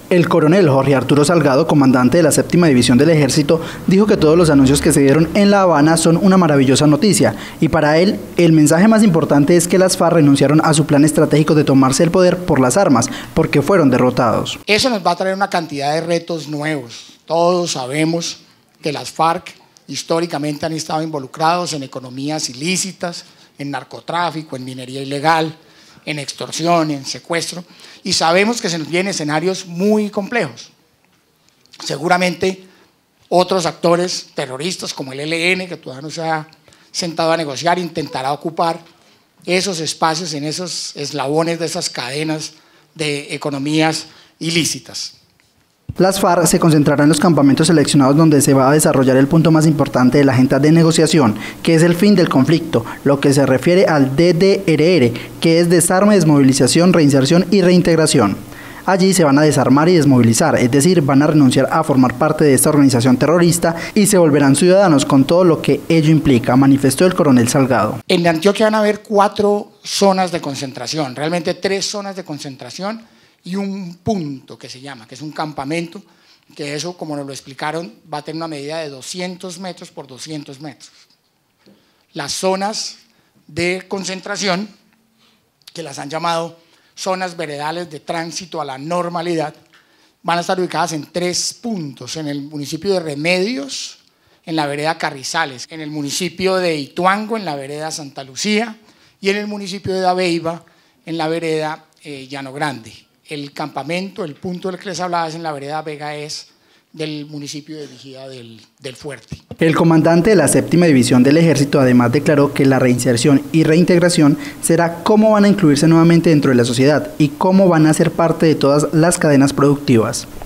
El coronel Jorge Arturo Salgado, comandante de la 7ª División del Ejército, dijo que todos los anuncios que se dieron en La Habana son una maravillosa noticia y para él el mensaje más importante es que las FARC renunciaron a su plan estratégico de tomarse el poder por las armas, porque fueron derrotados. Eso nos va a traer una cantidad de retos nuevos. Todos sabemos que las FARC históricamente han estado involucrados en economías ilícitas, en narcotráfico, en minería ilegal, en extorsión, en secuestro, y sabemos que se nos vienen escenarios muy complejos. Seguramente otros actores terroristas como el ELN, que todavía no se ha sentado a negociar, intentará ocupar esos espacios en esos eslabones de esas cadenas de economías ilícitas. Las FARC se concentrarán en los campamentos seleccionados donde se va a desarrollar el punto más importante de la agenda de negociación, que es el fin del conflicto, lo que se refiere al DDRR, que es desarme, desmovilización, reinserción y reintegración. Allí se van a desarmar y desmovilizar, es decir, van a renunciar a formar parte de esta organización terrorista y se volverán ciudadanos con todo lo que ello implica, manifestó el coronel Salgado. En Antioquia van a haber 4 zonas de concentración, realmente 3 zonas de concentración y un punto que se llama, que es un campamento, que eso, como nos lo explicaron, va a tener una medida de 200 metros por 200 metros. Las zonas de concentración, que las han llamado zonas veredales de tránsito a la normalidad, van a estar ubicadas en 3 puntos, en el municipio de Remedios, en la vereda Carrizales, en el municipio de Ituango, en la vereda Santa Lucía, y en el municipio de Dabeiba, en la vereda Llano Grande. El campamento, el punto del que les hablaba, es en la vereda Vegaes del municipio de Vigía del Fuerte. El comandante de la 7ª División del Ejército además declaró que la reinserción y reintegración será cómo van a incluirse nuevamente dentro de la sociedad y cómo van a ser parte de todas las cadenas productivas.